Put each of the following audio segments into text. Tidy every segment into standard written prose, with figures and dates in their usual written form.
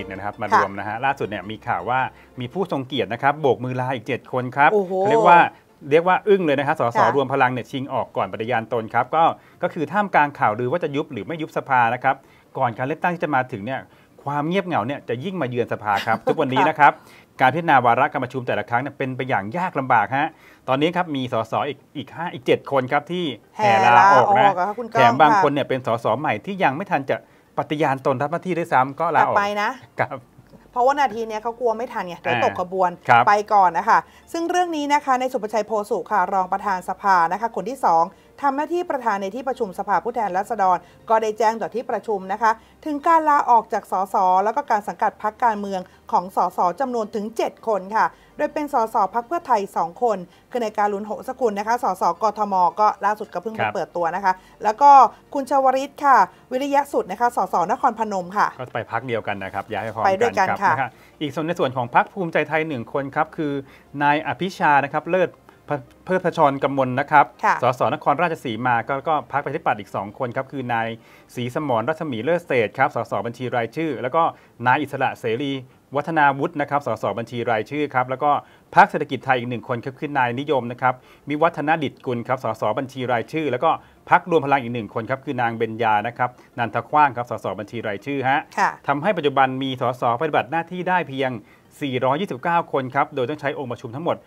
ตนะครับมารวมนะฮะล่าสุดเนี่ยมีข่าวว่ามีผู้ทรงเกียรตินะครับโบกมือลาอีก7คนครับเรียกว่าอึ้งเลยนะครับสสรวมพลังเนี่ยชิงออกก่อนปฏิญาณตนครับก็คือท่ามกลางข่าวลือว่าจะยุบหรือไม่ยุบสภานะครับก่อนการเลือกตั้งที่จะมาถึงเนี่ยความเงียบเหงาเนี่ยจะยิ่งมาเยือนสภาครับ ทุกวันนี้นะครับการพิจารณาวาระการประชุมแต่ละครั้งเป็นไปอย่างยากลำบากฮะตอนนี้ครับมีสสอีก7 คนครับที่แห่ลาออกนะแถมบางคนเนี่ยเป็นสสใหม่ที่ยังไม่ทันจะปฏิญาณตนรับหน้าที่ด้วยซ้ำก็ลาออกไปนะครับเพราะว่านาทีนี้เขากลัวไม่ทันไงเดี๋ยวตกขบวนไปก่อนนะคะซึ่งเรื่องนี้นะคะในสุภชัยโพสุค่ะรองประธานสภานะคะคนที่2ทำหน้าที่ประธานในที่ประชุมสภาผู้แทนราษฎรก็ได้แจ้งต่อที่ประชุมนะคะถึงการลาออกจากสสแล้วก็การสังกัดพรรคการเมืองของสสจำนวนถึง7 คนค่ะโดยเป็นสสพรรคเพื่อไทย2 คนคือในการลุนโหสกุลนะคะสสกทมก็ล่าสุดก็เพิ่งไปเปิดตัวนะคะแล้วก็คุณชวริตค่ะวิริยะสุดนะคะสสนครพนมค่ะก็ไปพรรคเดียวกันนะครับย้ายไปพร้อมกันครับอีกส่วนในส่วนของพรรคภูมิใจไทย1 คนครับคือนายอภิชานะครับเลิศเพิดพชรกำมลนะครับสสนครราชสีมาก็พรรคประชาธิปัตย์อีก2 คนครับคือนายศรีสมรรัศมีเลิศเศษครับสสบัญชีรายชื่อแล้วก็นายอิสระเสรีวัฒนาวุฒินะครับสสบัญชีรายชื่อครับแล้วก็พรรคเศรษฐกิจไทยอีก1 คนครับคือนายนิยมนะครับมีวัฒนดิษฐ์กุลครับสสบัญชีรายชื่อแล้วก็พรรครวมพลังอีก1 คนครับคือนางเบญญานะครับนันทขว้างครับสสบัญชีรายชื่อฮะทำให้ปัจจุบันมีสสปฏิบัติหน้าที่ได้เพียง429 คนครับโดยต้องใช้องค์ประชุมทั้งหมด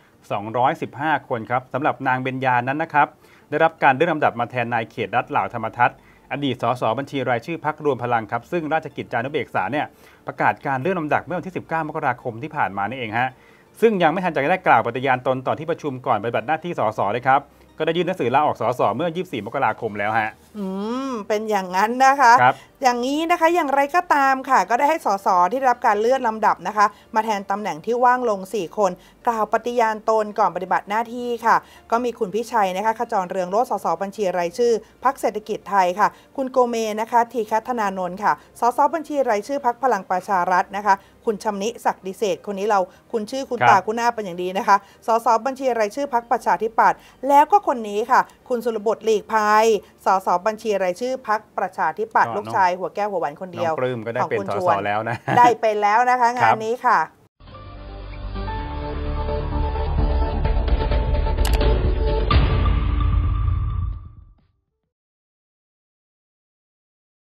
215 คนครับสำหรับนางเบญญานั้นนะครับได้รับการเลื่อนลำดับมาแทนนายเขตรัฐเหล่าธรรมทัศน์อดีตสสบัญชีรายชื่อพรรครวมพลังครับซึ่งราชกิจจานุเบกษาเนี่ยประกาศการเลื่อนลำดับเมื่อวันที่19 มกราคมที่ผ่านมานี่เองฮะซึ่งยังไม่ทันจะได้กล่าวปฏิญาณตนต่อที่ประชุมก่อนปฏิบัติหน้าที่สสเลยครับก็ได้ยื่นหนังสือลาออกสสเมื่อ24 มกราคมแล้วฮะเป็นอย่างนั้นนะคะอย่างนี้นะคะอย่างไรก็ตามค่ะก็ได้ให้สสที่ได้รับการเลื่อนลำดับนะคะมาแทนตำแหน่งที่ว่างลง4 คนกล่าวปฏิญาณตนก่อนปฏิบัติหน้าที่ค่ะก็มีคุณพิชัยนะคะขจรเรืองโรจน์สสบัญชีรายชื่อพรรคเศรษฐกิจไทยค่ะคุณโกเมนะคะทีคัฒนานนท์ค่ะสสบัญชีรายชื่อพรรคพลังประชารัฐนะคะคุณชำนิศักดิเศษคนนี้เราคุณชื่อคุณตาคุณหน้าเป็นอย่างดีนะคะสสบัญชีรายชื่อพรรคประชาธิปัตย์แล้วก็คนนี้ค่ะคุณสุรบดหลีกภัยสสบัญชีรายชื่อพรรคประชาธิปัตย์ลูกชายหัวแก้วหัวหวานคนเดียวของคุณชวนแล้วนะได้ไปแล้วนะคะงานนี้ค่ะ